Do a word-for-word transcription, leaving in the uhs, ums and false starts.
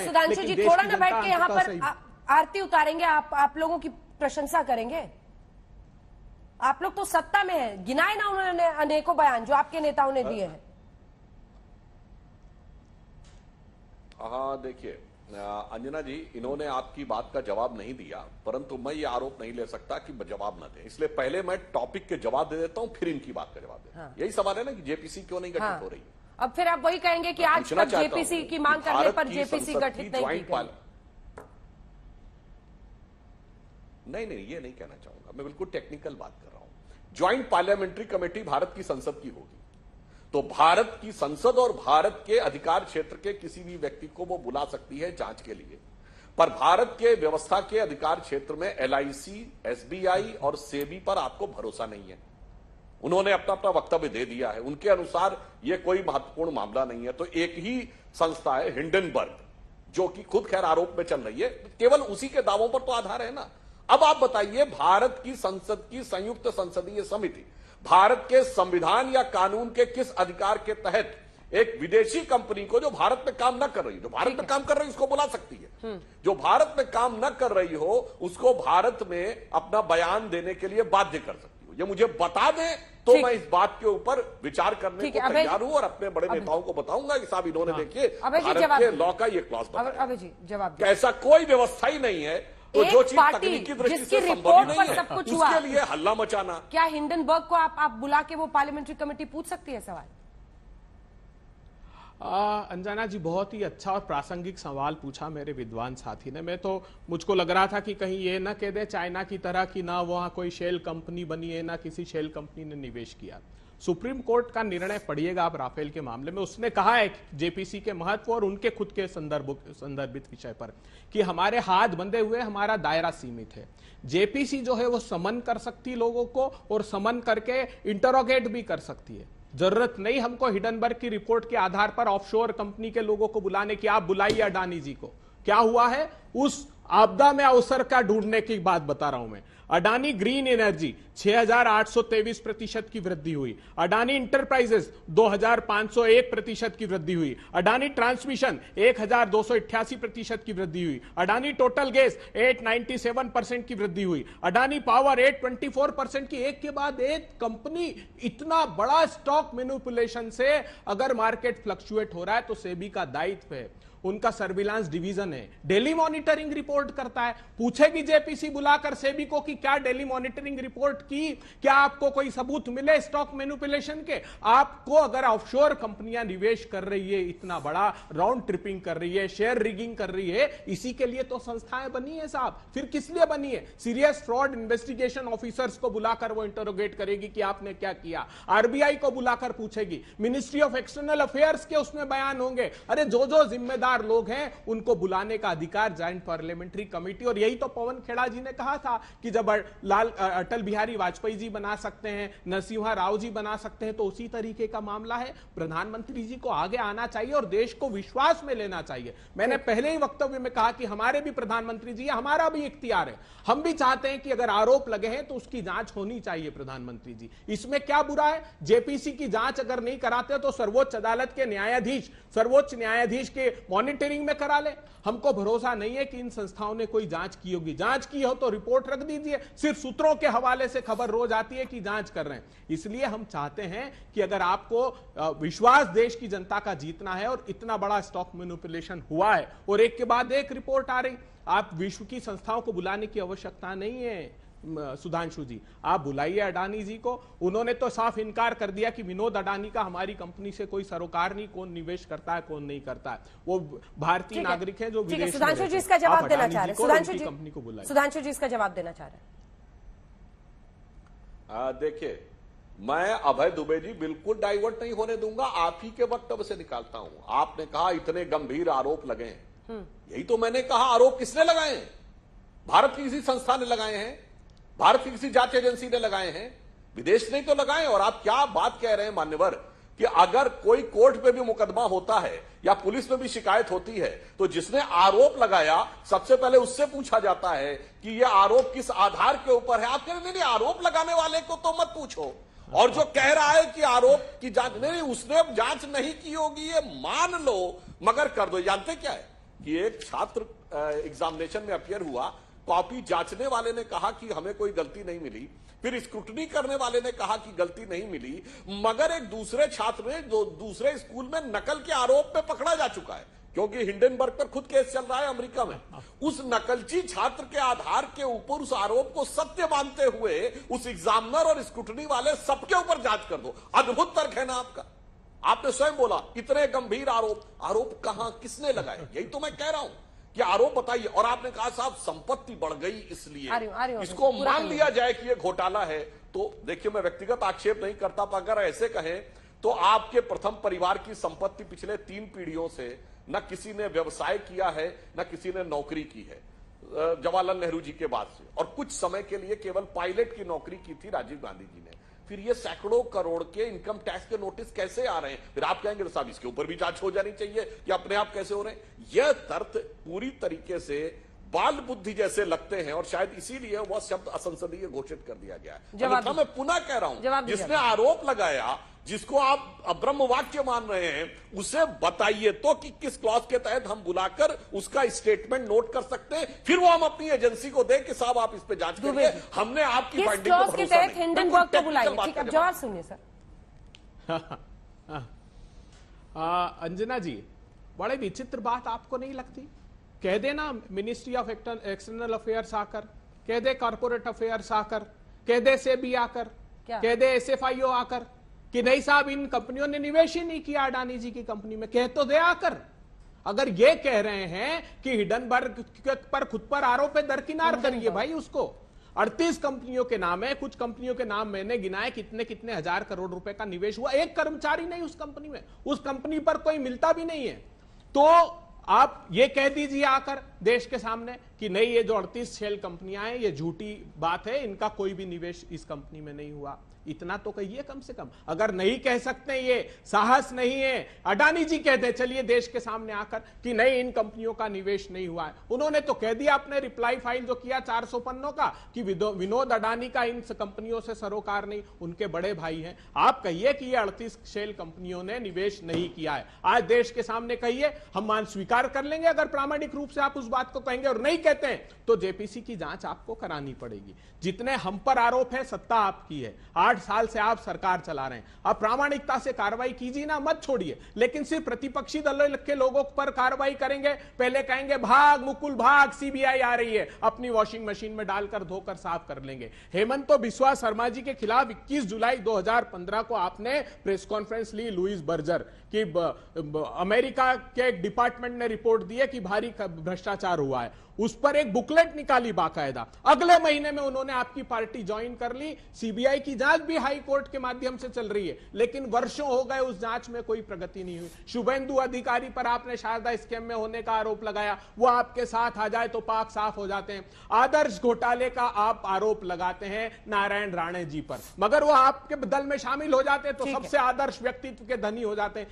सुधांशु जी, थोड़ा ना बैठ के यहाँ पर आरती उतारेंगे, आप आप लोगों की प्रशंसा करेंगे। आप लोग तो सत्ता में है, गिनाए ना उन्होंने अनेकों बयान जो आपके नेताओं ने दिए हैं। हाँ देखिए अंजना जी, इन्होंने आपकी बात का जवाब नहीं दिया, परंतु मैं ये आरोप नहीं ले सकता कि जवाब न दे, इसलिए पहले मैं टॉपिक के जवाब दे देता हूं, फिर इनकी बात का जवाब दे। हाँ। यही सवाल है ना कि जेपीसी क्यों नहीं गठित हाँ। हो रही। अब फिर आप वही कहेंगे कि आज तक जेपीसी की मांग करने पर जेपीसी गठित नहीं की गई। नहीं नहीं ये नहीं कहना चाहूंगा, मैं बिल्कुल टेक्निकल बात कर रहा हूं। ज्वाइंट पार्लियामेंट्री कमेटी भारत की संसद की होगी, तो भारत की संसद और भारत के अधिकार क्षेत्र के किसी भी व्यक्ति को वो बुला सकती है जांच के लिए, पर भारत के व्यवस्था के अधिकार क्षेत्र में एलआईसी, एसबीआई और सेबी पर आपको भरोसा नहीं है। उन्होंने अपना अपना वक्तव्य दे दिया है, उनके अनुसार यह कोई महत्वपूर्ण मामला नहीं है। तो एक ही संस्था है हिंडनबर्ग, जो कि खुद खैर आरोप में चल रही है, केवल उसी के दावों पर तो आधार है ना। अब आप बताइए, भारत की संसद की संयुक्त संसदीय समिति भारत के संविधान या कानून के किस अधिकार के तहत एक विदेशी कंपनी को जो भारत में काम न कर रही, जो भारत में काम कर रही उसको बुला सकती है, जो भारत में काम न कर रही हो उसको भारत में अपना बयान देने के लिए बाध्य कर सकती हो? ये मुझे बता दें तो मैं इस बात के ऊपर विचार करने को तैयार हूं और अपने बड़े नेताओं को बताऊंगा कि साहब इन्होंने देखिए भारत के लॉ का ये क्लॉज बताया, ऐसा कोई व्यवस्था ही नहीं है। तो जो चीज तकनीकी दृष्टि से संभव नहीं है सब कुछ उसके लिए हल्ला मचाना। क्या हिंडनबर्ग को आप आप बुला के वो पार्लियामेंट्री कमेटी पूछ सकती है सवाल? अंजना जी, बहुत ही अच्छा और प्रासंगिक सवाल पूछा मेरे विद्वान साथी ने। मैं तो मुझको लग रहा था कि कहीं ये ना कह दे चाइना की तरह कि ना वहां कोई शेल कंपनी बनी है, ना किसी शेल कंपनी ने निवेश किया। सुप्रीम कोर्ट का निर्णय पढ़िएगा आप राफेल के मामले में, उसने कहा है जेपीसी के महत्व और उनके खुद के संदर्भ संदर्भित विषय पर कि हमारे हाथ बंधे हुए, हमारा दायरा सीमित है। जेपीसी जो है वो समन कर सकती है लोगों को और समन करके इंटरोगेट भी कर सकती है। जरूरत नहीं हमको हिडनबर्ग की रिपोर्ट के आधार पर ऑफशोर कंपनी के लोगों को बुलाने की। आप बुलाइए अडानी जी को। क्या हुआ है, उस आपदा में अवसर का ढूंढने की बात बता रहा हूं मैं। अडानी ग्रीन एनर्जी छह हज़ार आठ सौ तेईस प्रतिशत की वृद्धि हुई। अडानी इंटरप्राइजेस दो हज़ार पांच सौ एक प्रतिशत की वृद्धि हुई। अडानी ट्रांसमिशन एक हज़ार दो सौ अट्ठासी प्रतिशत की वृद्धि हुई। अडानी टोटल गैस आठ सौ सत्तानवे परसेंट की वृद्धि हुई। अडानी पावर आठ सौ चौबीस परसेंट की। एक के बाद एक कंपनी, इतना बड़ा स्टॉक मैनिपुलेशन से अगर मार्केट फ्लक्चुएट हो रहा है तो सेबी का दायित्व है, उनका सर्विलांस डिवीजन है, डेली मॉनिटरिंग रिपोर्ट करता है। पूछेगी जेपीसी बुलाकर सेबी को कि क्या डेली मॉनिटरिंग रिपोर्ट की, क्या आपको कोई सबूत मिले स्टॉक मैनिपुलेशन के? आपको अगर ऑफशोर कंपनियां निवेश कर रही है, इतना बड़ा राउंड ट्रिपिंग कर रही है, शेयर रिगिंग कर रही है, इसी के लिए तो संस्थाएं बनी है साहब। फिर किस लिए बनी है? सीरियस फ्रॉड इन्वेस्टिगेशन ऑफिसर्स को बुलाकर वो इंटरोगेट करेगी कि आपने क्या किया। आरबीआई को बुलाकर पूछेगी, मिनिस्ट्री ऑफ एक्सटर्नल अफेयर्स के उसमें बयान होंगे। अरे जो जो जिम्मेदार लोग हैं उनको बुलाने का अधिकार ज्वाइंट पार्लियामेंट्री कमेटी। और यही तो पवन खेड़ा जी ने कहा था कि जब लाल अटल बिहारी वाजपेयी जी बना सकते हैं, नरसिम्हा राव जी बना सकते हैं, तो उसी तरीके का मामला है। प्रधानमंत्री जी को आगे आना चाहिए और देश को विश्वास में लेना चाहिए। मैंने पहले ही वक्तव्य में कहा कि हमारे भी प्रधानमंत्री जी, हमारा भी इख्तियार है, हम भी चाहते हैं कि अगर आरोप लगे हैं तो उसकी जांच होनी चाहिए। प्रधानमंत्री जी, इसमें क्या बुरा है? जेपीसी की जांच अगर नहीं कराते तो सर्वोच्च अदालत के न्यायाधीश, सर्वोच्च न्यायाधीश के मॉनिटरिंग में करा ले। हमको भरोसा नहीं है कि इन संस्थाओं ने कोई जांच की होगी। जांच की हो तो रिपोर्ट रख दीजिए। सिर्फ सूत्रों के हवाले से खबर रोज आती है कि जांच कर रहे हैं। इसलिए हम चाहते हैं कि अगर आपको विश्वास देश की जनता का जीतना है और इतना बड़ा स्टॉक मैनिपुलेशन हुआ है और एक के बाद एक रिपोर्ट आ रही, आप विश्व की संस्थाओं को बुलाने की आवश्यकता नहीं है। सुधांशु जी, आप बुलाइए अडानी जी को। उन्होंने तो साफ इनकार कर दिया कि विनोद अडानी का हमारी कंपनी से कोई सरोकार नहीं, कौन निवेश करता है कौन नहीं करता है, वो भारतीय नागरिक है जो विदेश में। सुधांशु जी इसका जवाब देना चाह रहे हैं। सुधांशु जी कंपनी को बुलाइए। सुधांशु जी इसका जवाब देना चाह रहे हैं। देखिए, मैं अभय दुबे जी बिल्कुल डाइवर्ट नहीं होने दूंगा, आप ही के वक्तव्य से निकालता हूं। आपने कहा इतने गंभीर आरोप लगे हैं, यही तो मैंने कहा। आरोप किसने लगाए हैं? भारत की किसी संस्था ने लगाए हैं, भारत की किसी जांच एजेंसी ने लगाए हैं, विदेश ने तो लगाए। और आप क्या बात कह रहे हैं मान्यवर कि अगर कोई कोर्ट पे भी मुकदमा होता है या पुलिस में भी शिकायत होती है तो जिसने आरोप लगाया सबसे पहले उससे पूछा जाता है कि यह आरोप किस आधार के ऊपर है। आप कह रहे नहीं, आरोप लगाने वाले को तो मत पूछो, और जो कह रहा है कि आरोप की जांच नहीं, उसने जांच नहीं की होगी ये मान लो, मगर कर दो। जानते क्या है, कि एक छात्र एग्जामिनेशन में अपियर हुआ, कॉपी जांचने वाले ने कहा कि हमें कोई गलती नहीं मिली, फिर स्क्रूटनी करने वाले ने कहा कि गलती नहीं मिली, मगर एक दूसरे छात्र ने जो दूसरे स्कूल में नकल के आरोप में पकड़ा जा चुका है, क्योंकि हिंडनबर्ग पर खुद केस चल रहा है अमेरिका में। उस नकलची छात्र के आधार के ऊपर उस आरोप को सत्य मानते हुए उस एग्जामिनर और स्क्रूटनी वाले सबके ऊपर जांच कर दो। अद्भुत तर्क है ना आपका। आपने स्वयं बोला इतने गंभीर आरोप, आरोप कहां, किसने लगाए? यही तो मैं कह रहा हूं कि आरोप बताइए। और आपने कहा साहब संपत्ति बढ़ गई इसलिए आ रही, आ रही, इसको मान लिया जाए कि ये घोटाला है। तो देखिए, मैं व्यक्तिगत आक्षेप नहीं करता, पर अगर ऐसे कहें तो आपके प्रथम परिवार की संपत्ति पिछले तीन पीढ़ियों से न किसी ने व्यवसाय किया है, न किसी ने नौकरी की है जवाहरलाल नेहरू जी के बाद से, और कुछ समय के लिए केवल पायलट की नौकरी की थी राजीव गांधी जी ने। फिर ये सैकड़ों करोड़ के इनकम टैक्स के नोटिस कैसे आ रहे हैं? फिर आप कहेंगे तो साहब इसके ऊपर भी जांच हो जानी चाहिए कि अपने आप कैसे हो रहे हैं। यह तर्क पूरी तरीके से बाल बुद्धि जैसे लगते हैं, और शायद इसीलिए वह शब्द असंसदीय घोषित कर दिया गया है। अन्यथा मैं पुनः कह रहा हूं, जिसने आरोप लगाया, जिसको आप अब्रह्म वाक्य मान रहे हैं, उसे बताइए तो कि किस क्लॉज के तहत हम बुलाकर उसका स्टेटमेंट नोट कर सकते हैं, फिर वो हम अपनी एजेंसी को दें कि साहब आप इस पे जांच करिए। हमने आपकी किस फाइंडिंग क्लॉज के तहत हिंडनबर्ग को बुलाइए? ठीक है, जवाब सुनिए सर। अंजना जी, बड़े विचित्र बात आपको नहीं लगती? कह देना मिनिस्ट्री ऑफ एक्सटर्नल अफेयर्स आकर, कह दे कॉर्पोरेट अफेयर्स आकर, कह दे सेबी आकर, कह दे एसएफआईओ आकर कि नहीं साहब इन कंपनियों ने निवेश ही नहीं किया अडानी जी की कंपनी में। कह तो दे आकर। अगर ये कह रहे हैं कि हिंडनबर्ग पर खुद पर आरोप है, दरकिनार करिए भाई उसको। अड़तीस कंपनियों के नाम है, कुछ कंपनियों के नाम मैंने गिनाए, कितने कितने हजार करोड़ रुपए का निवेश हुआ। एक कर्मचारी नहीं उस कंपनी में, उस कंपनी पर कोई मिलता भी नहीं है। तो आप ये कह दीजिए आकर देश के सामने कि नहीं, ये जो अड़तीस शेल कंपनियां हैं ये झूठी बात है, इनका कोई भी निवेश इस कंपनी में नहीं हुआ। इतना तो कहिए कम से कम। अगर नहीं कह सकते, ये साहस नहीं है, अडानी जी कहते चलिए देश के सामने आकर कि नहीं इन कंपनियों का निवेश नहीं हुआ है। उन्होंने तो कह दिया अपने रिप्लाई फाइल जो किया चार सौ पन्नों का कि विनोद अडानी का इन कंपनियों से सरोकार नहीं, उनके बड़े भाई हैं। आप कहिए कि ये अड़तीस शेल कंपनियों ने निवेश नहीं किया है। आज देश के सामने कहिए, हम मान स्वीकार कर लेंगे अगर प्रामाणिक रूप से आप उस बात को कहेंगे। और नहीं कहते हैं तो जेपीसी की जांच आपको करानी पड़ेगी। जितने हम पर आरोप है, सत्ता आपकी है, आठ साल से आप सरकार चला रहे हैं। आप प्रामाणिकता से कार्रवाई कीजिए ना, मत छोड़िए। लेकिन सिर्फ प्रतिपक्षी दलों के लोगों पर कार्रवाई करेंगे, पहले कहेंगे भाग मुकुल भाग, सीबीआई आ रही है, अपनी वॉशिंग मशीन में डालकर धोकर साफ कर लेंगे। हेमंत बिस्वा शर्मा जी के खिलाफ इक्कीस जुलाई दो हज़ार पंद्रह को आपने प्रेस कॉन्फ्रेंस ली लुइस बर्जर कि अमेरिका के डिपार्टमेंट ने रिपोर्ट दी है कि भारी भ्रष्टाचार हुआ है। उस पर एक बुकलेट निकाली बाकायदा। अगले महीने में उन्होंने आपकी पार्टी ज्वाइन कर ली। सीबीआई की जांच भी हाई कोर्ट के माध्यम से चल रही है, लेकिन वर्षों हो गए उस जांच में कोई प्रगति नहीं हुई। शुभेंदु अधिकारी पर आपने शारदा स्कैम में होने का आरोप लगाया, वो आपके साथ आ जाए तो पाक साफ हो जाते हैं। आदर्श घोटाले का आप आरोप लगाते हैं नारायण राणे जी पर, मगर वो आपके दल में शामिल हो जाते हैं तो सबसे आदर्श व्यक्तित्व के धनी हो जाते हैं।